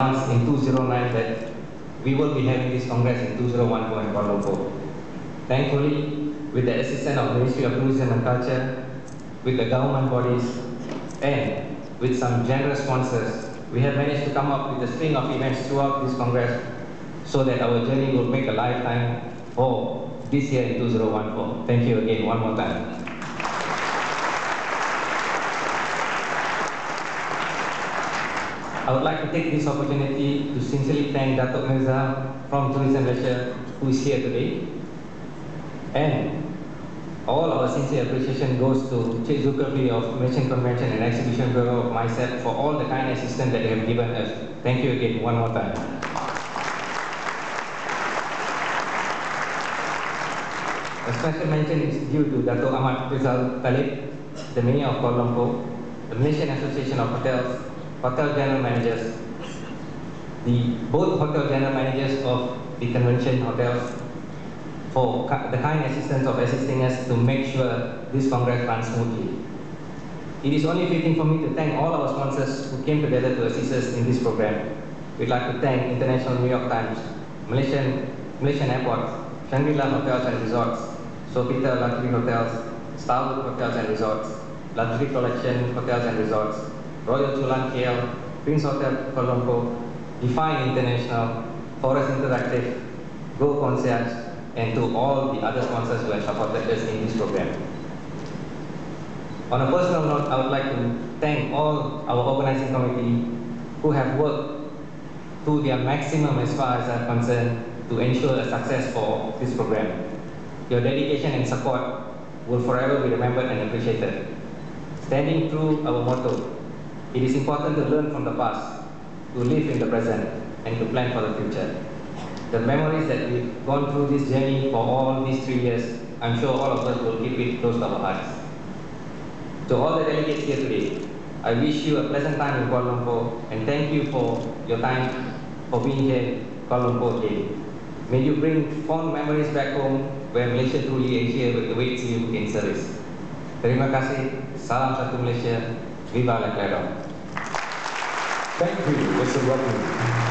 in 2009 that we will be having this Congress in 2014 in Kuala Lumpur. Thankfully, with the assistance of Ministry of Tourism and Culture, with the government bodies, and with some generous sponsors, we have managed to come up with a string of events throughout this Congress so that our journey will make a lifetime for this year in 2014. Thank you again one more time. I would like to take this opportunity to sincerely thank Datuk Mirza from Tourism Malaysia, who is here today. And all our sincere appreciation goes to Cik Zulkifli of Malaysian Convention and Exhibition Bureau of MICEP for all the kind assistance that they have given us. Thank you again one more time. A special mention is due to Dato' Ahmad Rizal Talib, the Mayor of Kuala Lumpur, the Malaysian Association of Hotels, Hotel General Managers, both Hotel General Managers of the convention hotels, for the kind assistance of assisting us to make sure this Congress runs smoothly. It is only fitting for me to thank all our sponsors who came together to assist us in this program. We'd like to thank International New York Times, Malaysian Airports, Shangri-La Hotels and Resorts, Sofitel Luxury Hotels, Starwood Hotels and Resorts, Luxury Collection Hotels and Resorts, Royal Chulan KL, Prince Hotel Kuala Lumpur, Define International, Forest Interactive, Go Concierge, and to all the other sponsors who have supported us in this program. On a personal note, I would like to thank all our organizing committee who have worked to their maximum as far as I'm concerned to ensure a success for this program. Your dedication and support will forever be remembered and appreciated. Standing true our motto, it is important to learn from the past, to live in the present, and to plan for the future. The memories that we've gone through this journey for all these 3 years, I'm sure all of us will keep it close to our hearts. To all the delegates here today, I wish you a pleasant time in Kuala Lumpur and thank you for your time for being here in Kuala Lumpur today. May you bring fond memories back home where Malaysia truly awaits you in service. Terima kasih, salam satu Malaysia, viva la Clara. Thank you, Mr. Rodney.